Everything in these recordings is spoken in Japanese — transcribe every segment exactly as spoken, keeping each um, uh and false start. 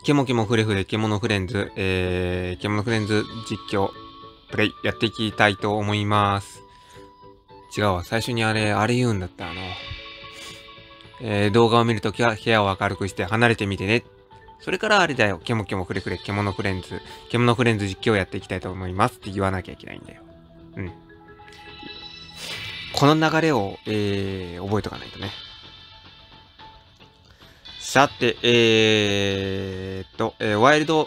ケモケモフレフレ、獣フレンズ、えー、獣フレンズ実況、プレイ、やっていきたいと思います。違うわ、最初にあれ、あれ言うんだった、あの、えー、動画を見るときは部屋を明るくして離れてみてね。それからあれだよ、ケモケモフレフレ、獣フレンズ、獣フレンズ実況をやっていきたいと思いますって言わなきゃいけないんだよ。うん。この流れを、えー、覚えとかないとね。さて、えーっと、えー、ワイルド、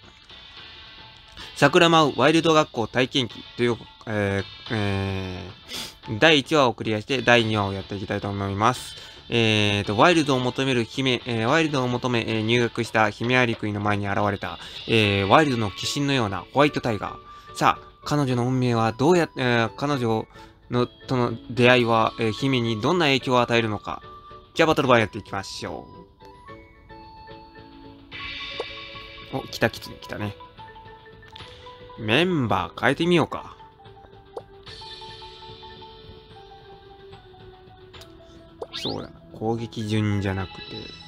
桜舞うワイルド学校体験記という、えーえー、だいいちわをクリアしてだいにわをやっていきたいと思います。えーと、ワイルドを求める姫、えー、ワイルドを求め、えー、入学した姫アリクイの前に現れた、えー、ワイルドの鬼神のようなホワイトタイガー。さあ、彼女の運命はどうやって、えー、彼女のとの出会いは、えー、姫にどんな影響を与えるのか。じゃあバトルバーやっていきましょう。お、来たキツネ来たね。メンバー変えてみようか。そうだな。攻撃順じゃなくて、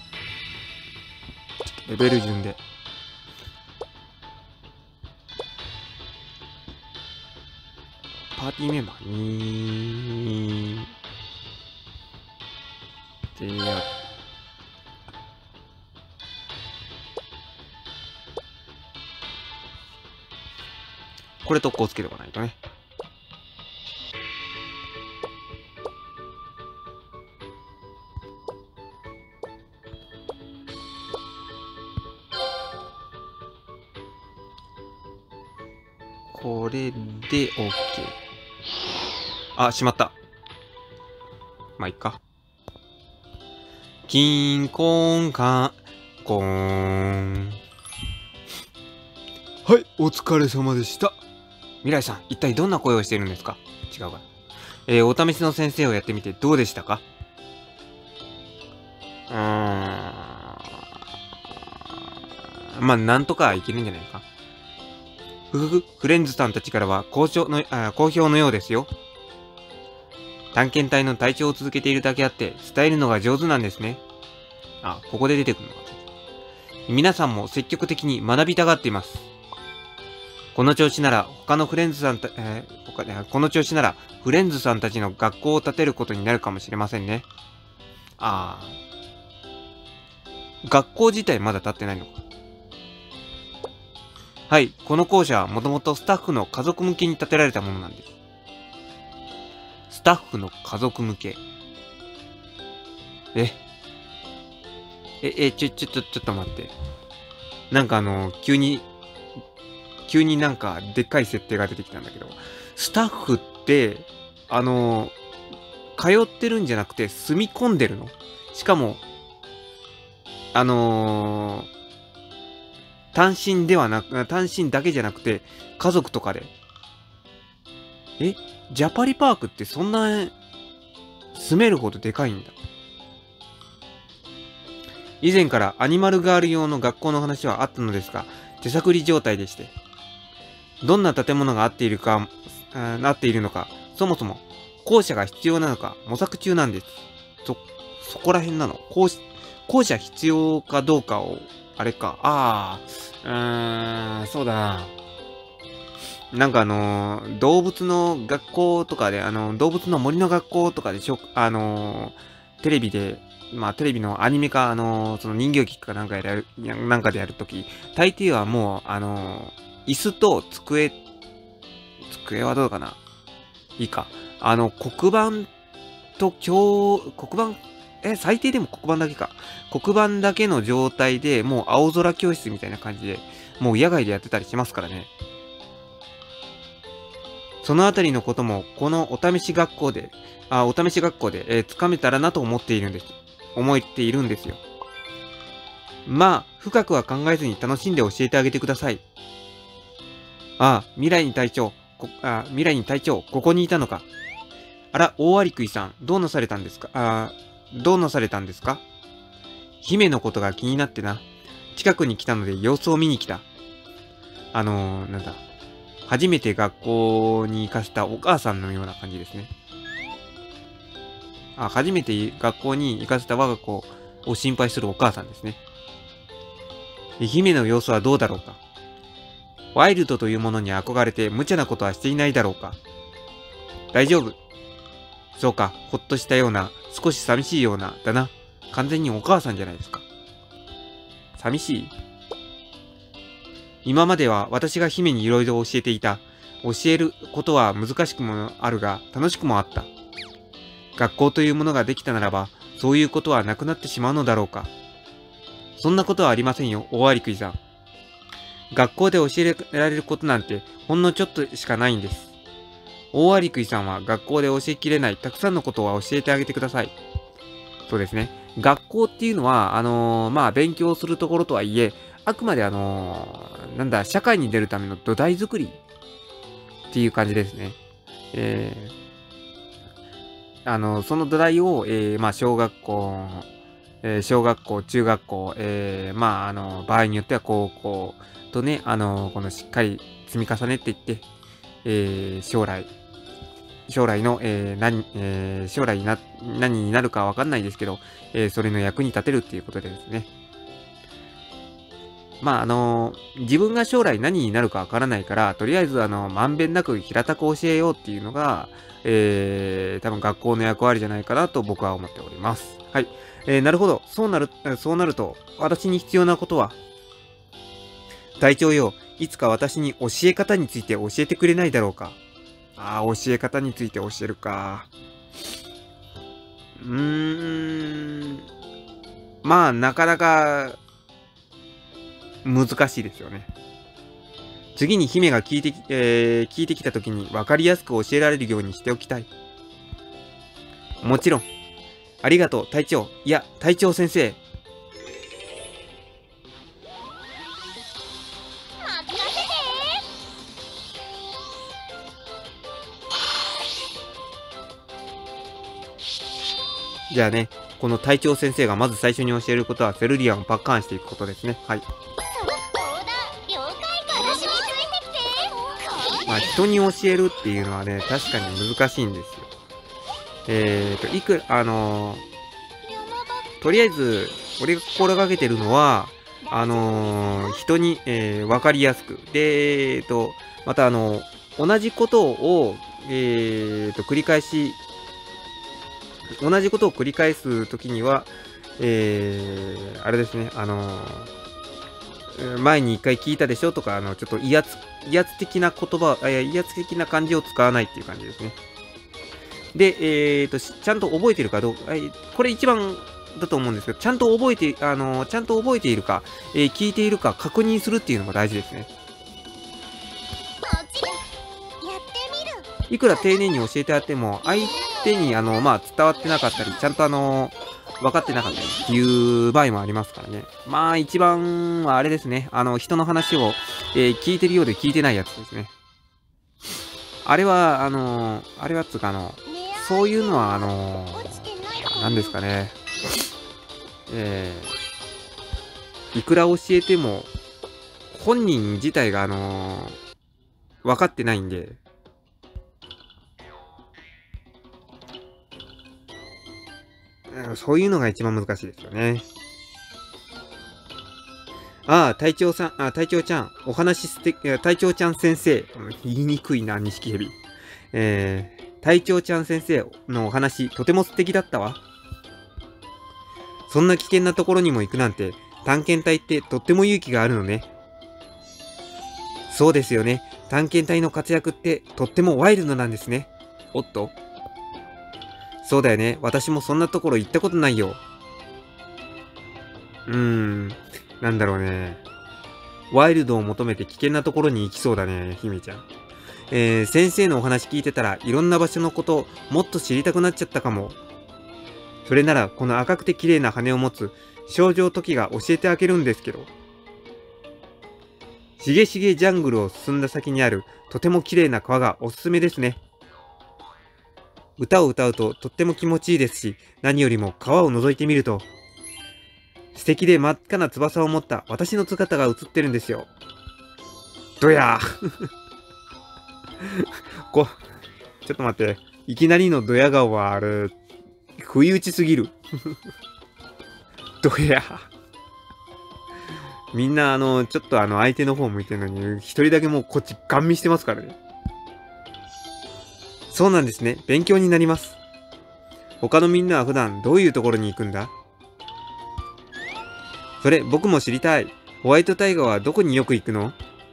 レベル順で。パーティーメンバーにー。でやっこれ特攻つけておかないとね。これで OK。あ、しまった。まあ、いっか。キンコーンカーコーン。はい、お疲れ様でした。未来さん、一体どんな声をしているんですか？違うか。えー、お試しの先生をやってみてどうでしたか？うーん。まあ、なんとかいけるんじゃないか。ふふふ、フレンズさんたちからは好評の、あ、好評のようですよ。探検隊の隊長を続けているだけあって伝えるのが上手なんですね。あ、ここで出てくるのか。皆さんも積極的に学びたがっています。この調子なら他のフレンズさんた、えー、他この調子ならフレンズさんたちの学校を建てることになるかもしれませんね。ああ。学校自体まだ建ってないのか。はい、この校舎はもともとスタッフの家族向けに建てられたものなんです。スタッフの家族向け。ええ、え、ちょ、ちょ、ちょ、ちょっと待って。なんかあの、急に、急になんかでっかい設定が出てきたんだけど、スタッフって、あの、通ってるんじゃなくて住み込んでるの？しかも、あのー、単身ではなく、単身だけじゃなくて、家族とかで。え？ジャパリパークってそんな、住めるほどでかいんだ。以前からアニマルガール用の学校の話はあったのですが、手探り状態でして。どんな建物が合っているか、なっているのか、そもそも校舎が必要なのか模索中なんです。そ、そこら辺なの？校、校舎必要かどうかを、あれか。ああ、うーん、そうだな。なんかあのー、動物の学校とかで、あのー、動物の森の学校とかでしょ、あのー、テレビで、まあテレビのアニメか、あのー、その人形劇かなんかでやる、なんかでやるとき、大抵はもう、あの椅子と机、机はどうかな？いいか。あの、黒板と教、黒板、え、最低でも黒板だけか。黒板だけの状態でもう青空教室みたいな感じで、もう野外でやってたりしますからね。そのあたりのことも、このお試し学校で、あ、お試し学校で、えー、つかめたらなと思っているんです。思っているんですよ。まあ、深くは考えずに楽しんで教えてあげてください。ああ、未来に隊長、こ、あ、未来に隊長、ここにいたのか。あら、大アリクイさん、どうなされたんですか？あ、どうなされたんですか？姫のことが気になってな。近くに来たので様子を見に来た。あのー、なんだ。初めて学校に行かせたお母さんのような感じですね。あ、初めて学校に行かせた我が子を心配するお母さんですね。 姫の様子はどうだろうか。ワイルドというものに憧れて無茶なことはしていないだろうか。大丈夫。そうか、ほっとしたような、少し寂しいような、だな。完全にお母さんじゃないですか。寂しい？今までは私が姫にいろいろ教えていた。教えることは難しくもあるが、楽しくもあった。学校というものができたならば、そういうことはなくなってしまうのだろうか。そんなことはありませんよ、大アリクイさん。学校で教えられることなんて、ほんのちょっとしかないんです。大アリクイさんは学校で教えきれないたくさんのことを教えてあげてください。そうですね。学校っていうのは、あのー、まあ、勉強するところとはいえ、あくまであのー、なんだ、社会に出るための土台作りっていう感じですね。えー、あのー、その土台を、えー、まあ、小学校、えー、小学校、中学校、えー、まあ、あのー、場合によっては高校とね、あのー、このしっかり積み重ねていって、えー、将来、将来の、えー何えー、将来な何になるかわかんないですけど、えー、それの役に立てるっていうことでですね。まあ、あのー、自分が将来何になるかわからないから、とりあえず、あのー、まんべんなく平たく教えようっていうのが、えー、多分学校の役割じゃないかなと僕は思っております。はい。えー、なるほど。そうなる、そうなると、私に必要なことは、隊長よ、いつか私に教え方について教えてくれないだろうか。ああ、教え方について教えるか。うーん。まあ、なかなか、難しいですよね。次に姫が聞いてき、えー、聞いてきたときに分かりやすく教えられるようにしておきたい。もちろん。ありがとう、隊長。いや、隊長先生。じゃあね、この隊長先生がまず最初に教えることはセルリアンをパッカーンしていくことですね。はい。まあ、人に教えるっていうのはね、確かに難しいんですよ。えーと、いく、あのー、とりあえず、俺が心がけてるのは、あのー、人に、えー、わかりやすく。で、えーと、またあのー、同じことを、えーと、繰り返し、同じことを繰り返すときには、えー、あれですね、あのー、前に一回聞いたでしょとか、あの、ちょっと威圧、威圧的な言葉、いや、威圧的な漢字を使わないっていう感じですね。で、えーと、ちゃんと覚えてるかどうか、これ一番だと思うんですけど、ちゃんと覚えて、あのー、ちゃんと覚えているか、えー、聞いているか確認するっていうのが大事ですね。いくら丁寧に教えてあっても、相手に、あの、まあ、伝わってなかったり、ちゃんとあの、分かってなかったりっていう場合もありますからね。まあ、一番はあれですね。あの、人の話を、えー、聞いてるようで聞いてないやつですね。あれは、あの、あれはつうか、あの、そういうのは、あの、何ですかね。えー、いくら教えても、本人自体が、あの、分かってないんで、そういうのが一番難しいですよね。ああ、隊長さん、あ、隊長ちゃん、お話すて、隊長ちゃん先生、言いにくいな、錦蛇。えー、隊長ちゃん先生のお話、とても素敵だったわ。そんな危険なところにも行くなんて、探検隊ってとっても勇気があるのね。そうですよね。探検隊の活躍ってとってもワイルドなんですね。おっと？そうだよね。私もそんなところ行ったことないよ。うーん。なんだろうね。ワイルドを求めて危険なところに行きそうだね、ひめちゃん。えー、先生のお話聞いてたらいろんな場所のこともっと知りたくなっちゃったかも。それならこの赤くて綺麗な羽を持つ少女トキが教えてあげるんですけど。しげしげジャングルを進んだ先にあるとても綺麗な川がおすすめですね。歌を歌うととっても気持ちいいですし、何よりも川を覗いてみると、素敵で真っ赤な翼を持った私の姿が映ってるんですよ。どやーこ、ちょっと待って。いきなりのドヤ顔はあれ、不意打ちすぎる。どやみんな、あの、ちょっとあの、相手の方向いてるのに、一人だけもうこっちガン見してますからね。そうなんですね。勉強になります。他のみんなは普段どういうところに行くんだ？それ、僕も知りたい。ホワイトタイガーはどこによく行くの？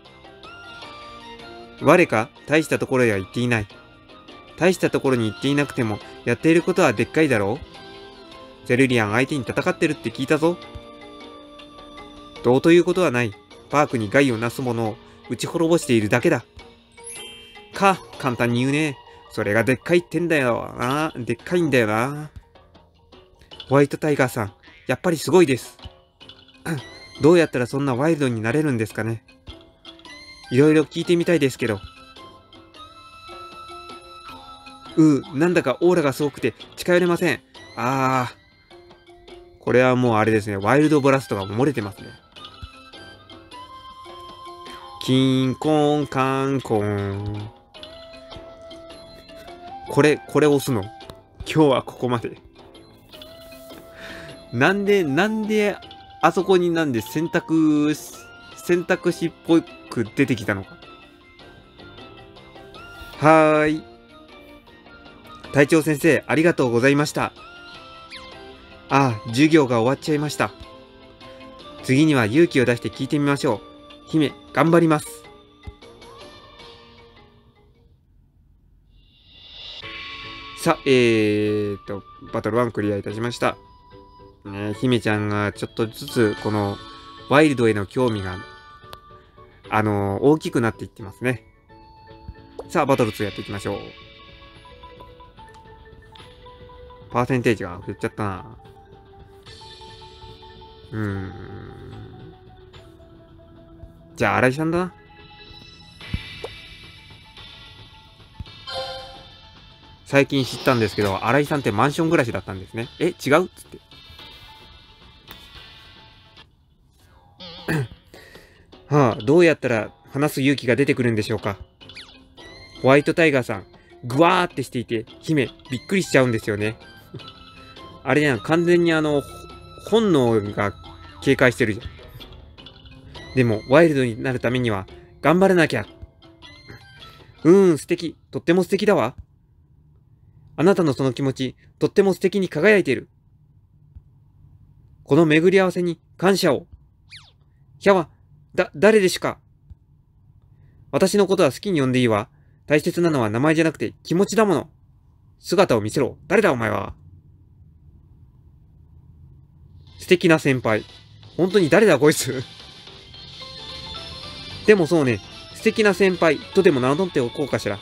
我か、大したところへは行っていない。大したところに行っていなくても、やっていることはでっかいだろう？ゼルリアン相手に戦ってるって聞いたぞ。どうということはない。パークに害をなす者を撃ち滅ぼしているだけだ。か、簡単に言うね。それがでっかいってんだよな。でっかいんだよな。ホワイトタイガーさん、やっぱりすごいです。どうやったらそんなワイルドになれるんですかね。いろいろ聞いてみたいですけど。うー、なんだかオーラがすごくて近寄れません。あー。これはもうあれですね。ワイルドブラストが漏れてますね。キンコンカンコン。これ、これ押すの。今日はここまで。なんで、なんで、あそこになんで選択、選択肢っぽく出てきたのか。はーい。隊長先生、ありがとうございました。ああ、授業が終わっちゃいました。次には勇気を出して聞いてみましょう。姫、頑張ります。さあ、えーと、バトルワンクリアいたしました。ね、姫ちゃんがちょっとずつ、この、ワイルドへの興味が、あのー、大きくなっていってますね。さあ、バトルツーやっていきましょう。パーセンテージが減っちゃったな。うーん。じゃあ、新井さんだな。最近知ったんですけど、新井さんってマンション暮らしだったんですね。え、違うっつって。はあ、どうやったら話す勇気が出てくるんでしょうか。ホワイトタイガーさん、グワーってしていて、姫、びっくりしちゃうんですよね。あれじゃん、完全にあの、本能が警戒してるじゃん。でも、ワイルドになるためには、頑張らなきゃ。うーん、素敵。とっても素敵だわ。あなたのその気持ち、とっても素敵に輝いている。この巡り合わせに感謝を。ヒャワ、だ、誰でしゅか。私のことは好きに呼んでいいわ。大切なのは名前じゃなくて気持ちだもの。姿を見せろ。誰だお前は。素敵な先輩。本当に誰だこいつ。でもそうね、素敵な先輩とでも名乗っておこうかしら。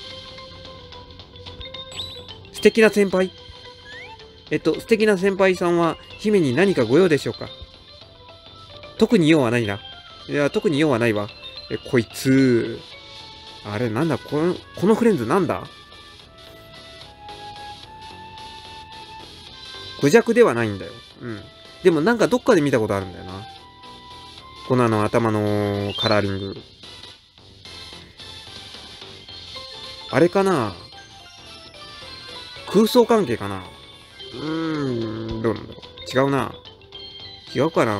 素敵な先輩えっと、素敵な先輩さんは姫に何かご用でしょうか。特に用はないな。いや、特に用はないわ。え、こいつ。あれ、なんだ、この、このフレンズなんだ？クジャクではないんだよ。うん。でもなんかどっかで見たことあるんだよな。このあの頭のカラーリング。あれかな？空想関係かな？うーん、どうなんだろう。違うな。違うかな。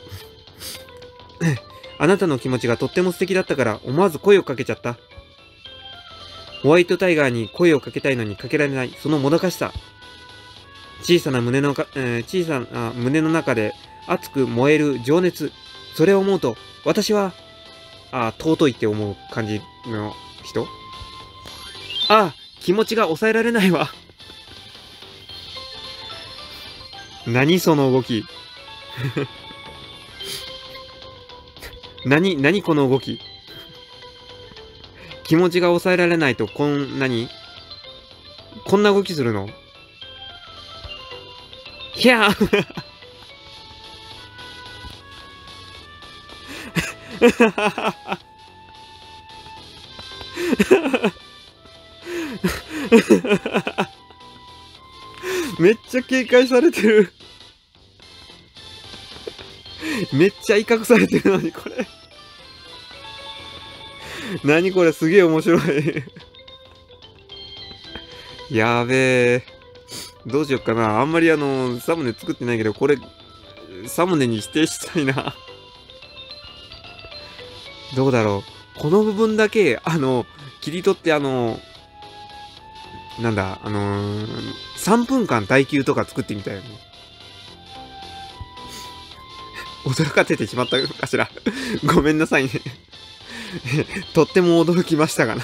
あなたの気持ちがとっても素敵だったから思わず声をかけちゃった。ホワイトタイガーに声をかけたいのにかけられない、そのもどかしさ。小さな胸のか、えー、小さな胸の中で熱く燃える情熱。それを思うと、私は、あ、尊いって思う感じの人？あ、気持ちが抑えられないわ。何その動き。何、何この動き。気持ちが抑えられないとこんなにこんな動きするの？ひゃーめっちゃ警戒されてる。めっちゃ威嚇されてるのに、これ。何これ、すげえ面白い。やべえ。どうしよっかな。あんまりあの、サムネ作ってないけど、これ、サムネに指定したいな。 どうだろう。この部分だけ、あの、切り取って、あの、なんだ、あのー、さんぷんかん耐久とか作ってみたいよね。驚かせてしまったかしら。ごめんなさいね。とっても驚きましたがな。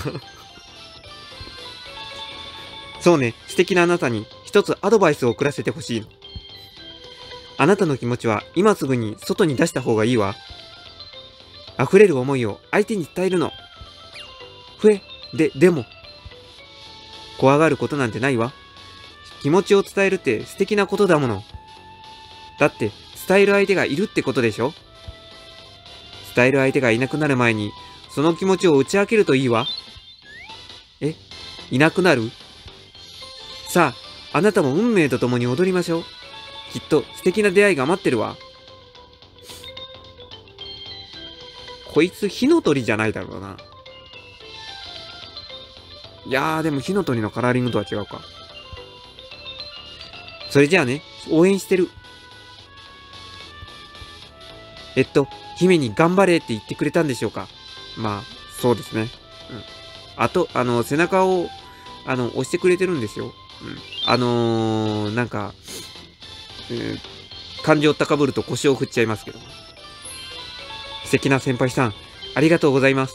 そうね、素敵なあなたに一つアドバイスを送らせてほしいの。あなたの気持ちは今すぐに外に出した方がいいわ。溢れる思いを相手に伝えるの。ふえ、で、でも。怖がることなんてないわ。気持ちを伝えるって素敵なことだもの。だって、伝える相手がいるってことでしょ？伝える相手がいなくなる前に、その気持ちを打ち明けるといいわ。え？いなくなる？さあ、あなたも運命と共に踊りましょう。きっと素敵な出会いが待ってるわ。こいつ火の鳥じゃないだろうな。いやー、でも火の鳥のカラーリングとは違うか。それじゃあね、応援してる。えっと、姫に頑張れって言ってくれたんでしょうか。まあ、そうですね。うん。あと、あの、背中を、あの、押してくれてるんですよ。うん。あのー、なんか、えー、感情高ぶると腰を振っちゃいますけど。素敵な先輩さん、ありがとうございます。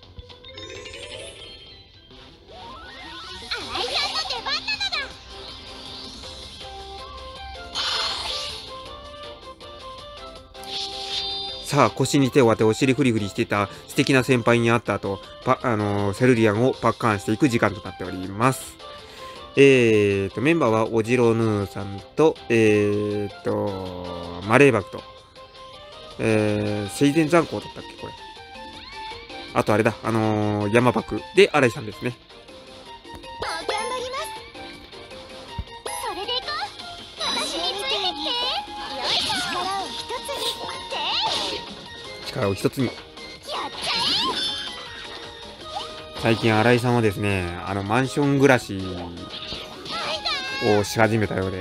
さあ、腰に手を当てお尻フリフリしていた素敵な先輩に会った後、パあのー、セルリアンをパッカーンしていく時間となっております。えーと、メンバーはおじろぬーさんと、えーと、マレーバクと、えー、セイゼン残光だったっけこれ。あとあれだ、あのー、山爆で新井さんですね。力を一つに。最近新井さんはですね、あのマンション暮らしをし始めたようで、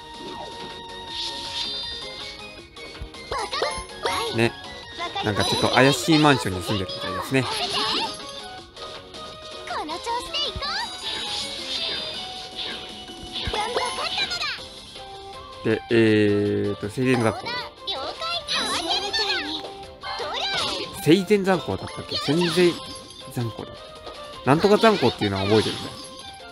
ね、なんかちょっと怪しいマンションに住んでるみたいですね。で、えーと、生前残光。生前残光だったっけ？戦前残光だった。なんとか残光っていうのは覚えてるんだよ。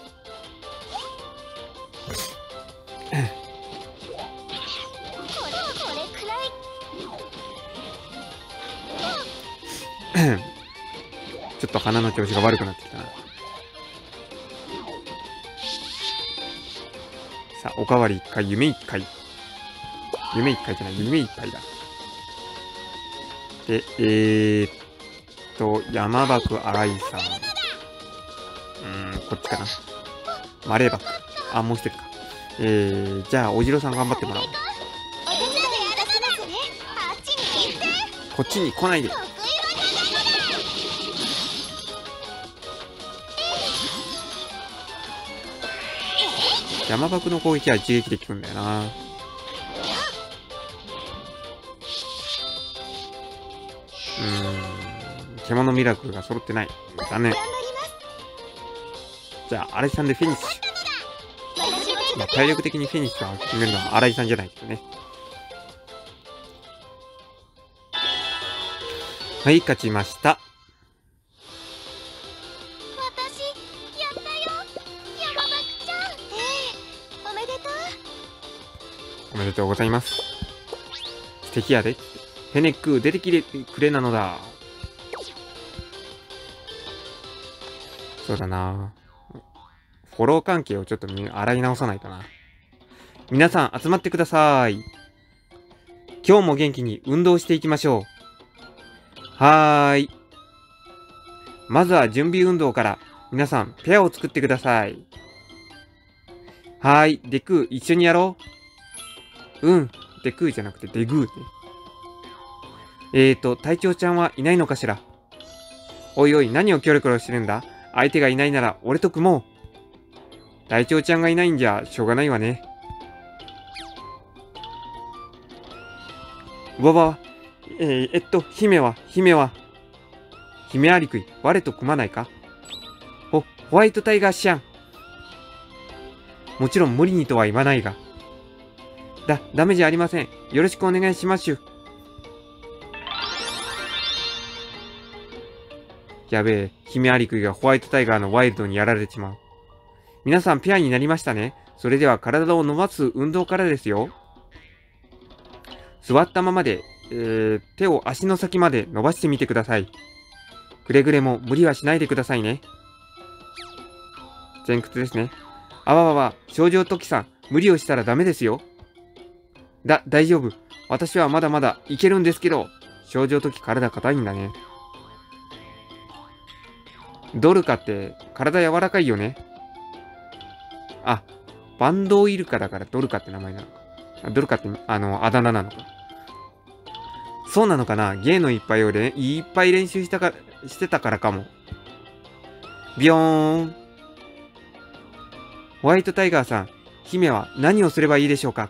ちょっと鼻の調子が悪くなってきたな。さあ、おかわり一回、夢一回。夢一回じゃない、夢いっぱいだ。で、えーっと、山爆新井さん。うーん、こっちかな。マレーバク。あ、もう一人か。えー、じゃあ、おじろさん頑張ってもらおう。こっちに来ないで。山爆の攻撃は一撃で効くんだよな。うーん、獣ミラクルが揃ってない。残念。じゃあ、新井さんでフィニッシュ。まあ、体力的にフィニッシュを決めるのは新井さんじゃないけどね。はい、勝ちました。 私、やったよ。山爆ちゃん。ええ、おめでとう。 おめでとうございます。素敵やで。フェネック、出てきてくれなのだ。そうだな。フォロー関係をちょっと洗い直さないとな。皆さん集まってください。今日も元気に運動していきましょう。はーい。まずは準備運動から皆さんペアを作ってください。はーい。デクー一緒にやろう。うん。デクーじゃなくてデグーね。えーと、隊長ちゃんはいないのかしら。おいおい、何をキョロキョロしてるんだ？相手がいないなら俺と組もう。隊長ちゃんがいないんじゃしょうがないわね。わわ、えー、えっと、姫は、姫は。 姫アリクイ、我と組まないか？ほ、ホワイトタイガーシャン。もちろん無理にとは言わないが。だ、ダメじゃありません。よろしくお願いします。やべえ、姫アリクイがホワイトタイガーのワイルドにやられちまう。皆さんペアになりましたね。それでは体を伸ばす運動からですよ。座ったままで、えー、手を足の先まで伸ばしてみてください。くれぐれも無理はしないでくださいね。前屈ですね。あわわわ、少女時さん、無理をしたらダメですよ。だ、大丈夫。私はまだまだいけるんですけど。少女時体硬いんだね。ドルカって体柔らかいよね。あ、バンドウイルカだからドルカって名前なのか。ドルカってあのあだ名なのか。そうなのかな。芸のいっぱいをれいっぱい練習したかしてたからかも。ビヨーン。ホワイトタイガーさん、姫は何をすればいいでしょうか？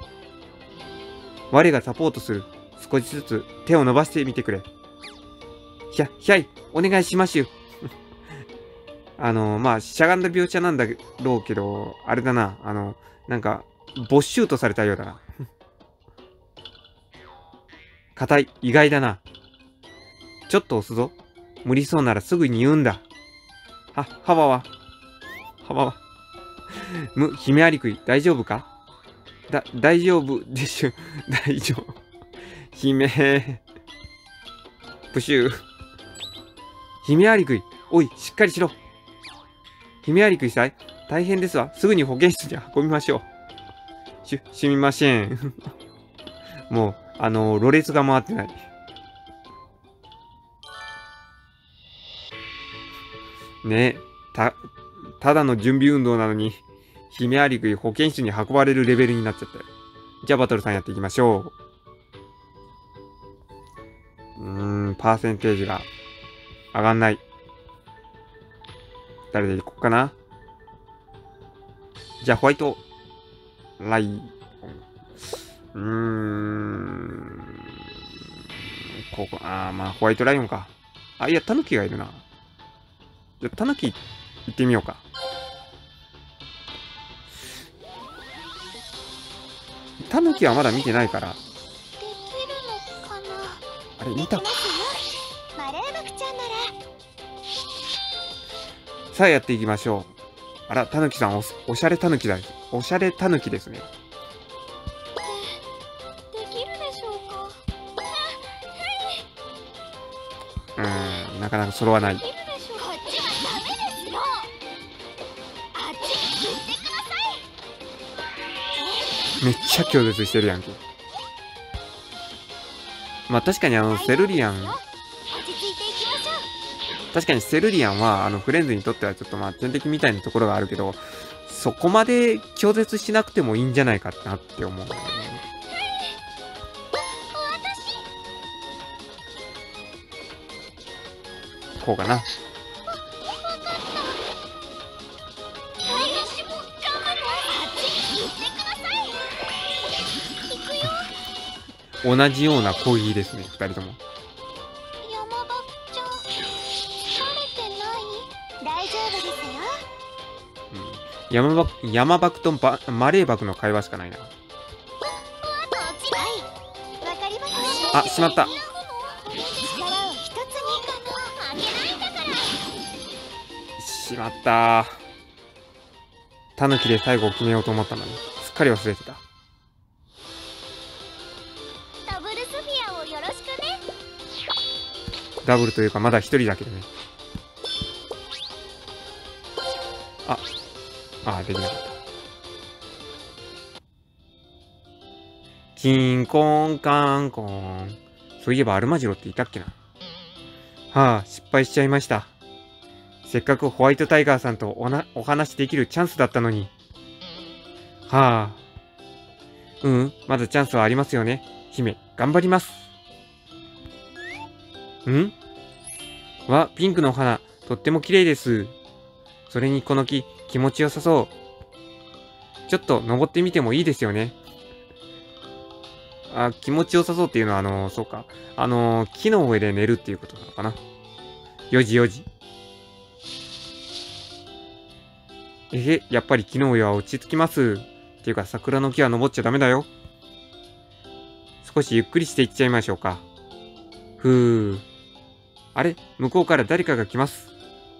我がサポートする。少しずつ手を伸ばしてみてくれ。ひゃ、ひゃい、お願いしますよ。あの、まあ、しゃがんだ描写なんだろうけど、あれだな、あの、なんか、ボッシュートされたようだな。硬い、意外だな。ちょっと押すぞ。無理そうならすぐに言うんだ。は、はわわ。はわわ。む、姫アリクイ、大丈夫か？だ、大丈夫でしょ。大丈夫。姫。プシュー。姫アリクイ、おい、しっかりしろ。姫アリクイさい、大変ですわ。すぐに保健室に運びましょう。し、すみません。もう、あのー、ろれつが回ってない。ね、た、ただの準備運動なのに、姫アリクイ保健室に運ばれるレベルになっちゃったよ。じゃあバトルさんやっていきましょう。うーん、パーセンテージが上がんない。誰でいこうかな。じゃあホワイトライオン。うーん。ここ、あー、まあホワイトライオンか。あ、いや、タヌキがいるな。じゃあタヌキ行ってみようか。タヌキはまだ見てないから。 できるのかな。 あれ、見た。 マレーバクちゃんなら。 さあやっていきましょう。あら、タヌキさんお、おしゃれタヌキだ。おしゃれタヌキですね。 できるでしょうか。 うーん、なかなか揃わない。 できるでしょう。こっちはダメですよ。あっちに行ってください。 めっちゃ拒絶してるやんけ。まあ確かにあの、セルリアン、 落ち着いていきましょう。 確かにセルリアンは、あの、フレンズにとってはちょっとまあ、天敵みたいなところがあるけど、そこまで拒絶しなくてもいいんじゃないかなって思うんだよね。こうかな。 私もガムのあっちに行ってください。行くよ。 同じような攻撃ですね、二人とも。 山バクちゃん、疲れてない？大丈夫ですよ。 うん、山バク、山バクとバマレーバクの会話しかないな。あ、しまった。 力を一つに負けないんだから。 しまったー。タヌキで最後を決めようと思ったのに、すっかり忘れてた。 ダブルスフィアをよろしくね。 ダブルというかまだ一人だけどね。あ、あ、できなかった。キンコンカンコン。そういえばアルマジロっていたっけな。はあ、失敗しちゃいました。せっかくホワイトタイガーさんとおなお話できるチャンスだったのに。はあ。うん、まだチャンスはありますよね。姫、頑張ります。ん？わ、ピンクの花、とっても綺麗です。それにこの木、気持ちよさそう。ちょっと登ってみてもいいですよね。あ、気持ちよさそうっていうのは、あのー、そうか。あのー、木の上で寝るっていうことなのかな。 よじよじ。えへ、やっぱり昨日よりは落ち着きます。っていうか桜の木は登っちゃダメだよ。少しゆっくりしていっちゃいましょうか。ふう。あれ、向こうから誰かが来ます。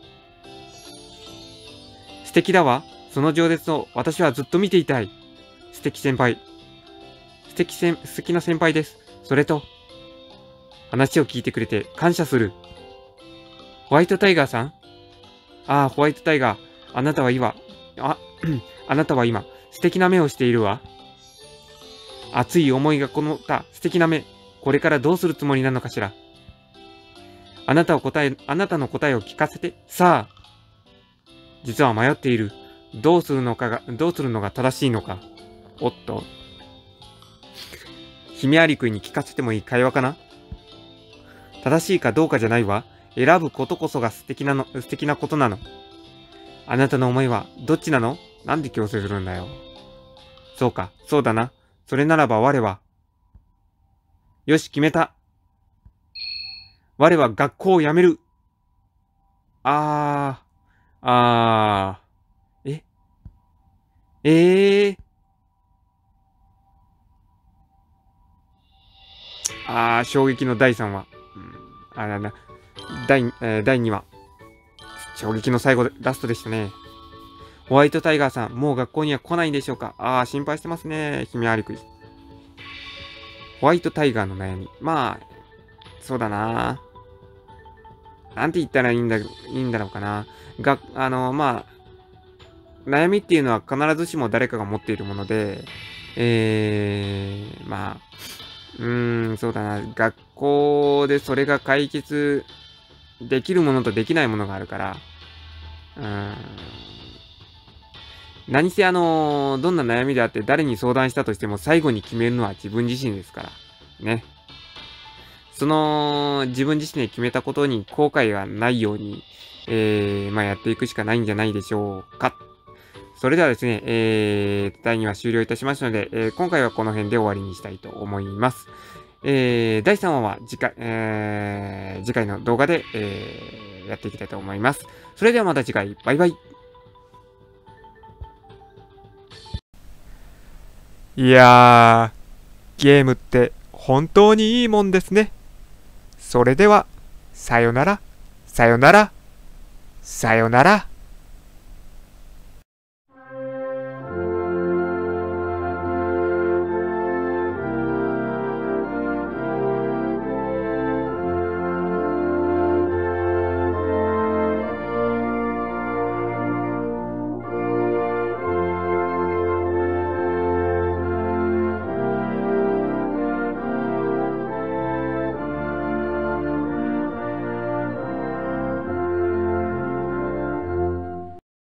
素敵だわ。その情熱を私はずっと見ていたい。素敵先輩。素敵せん、素敵な先輩です。それと、話を聞いてくれて感謝する。ホワイトタイガーさん？ああ、ホワイトタイガー。あなたは今、あ、あなたは今、素敵な目をしているわ。熱い思いがこもった素敵な目。これからどうするつもりなのかしら。あなたを答え、あなたの答えを聞かせて。さあ。実は迷っている。どうするのかが、どうするのが正しいのか。おっと。姫アリクイに聞かせてもいい会話かな？正しいかどうかじゃないわ。選ぶことこそが素敵なの、素敵なことなの。あなたの思いはどっちなの？なんで強制するんだよ。そうか、そうだな。それならば我は。よし、決めた。我は学校を辞める。あー、あー、ええー、あー、衝撃のだいさんわ。うん、あらな、だい、えー、だいにわ。衝撃の最後、ラストでしたね。ホワイトタイガーさん、もう学校には来ないんでしょうか？あー、心配してますね。姫アリクイ。ホワイトタイガーの悩み。まあ、そうだな。なんて言ったらいいんだ、いいんだろうかな。が、あの、まあ、悩みっていうのは必ずしも誰かが持っているもので、えー、まあ、うーん、そうだな。学校でそれが解決できるものとできないものがあるから、うーん、何せあの、どんな悩みであって誰に相談したとしても最後に決めるのは自分自身ですから。ね。その、自分自身で決めたことに後悔がないように、えー、まあやっていくしかないんじゃないでしょうか。それではですね、えー、だいにわ終了いたしましたので、えー、今回はこの辺で終わりにしたいと思います。えー、だいさんわは次回、えー、次回の動画で、えー、やっていきたいと思います。それではまた次回、バイバイ。 いやー、ゲームって本当にいいもんですね。それでは、さよなら、さよなら、さよなら。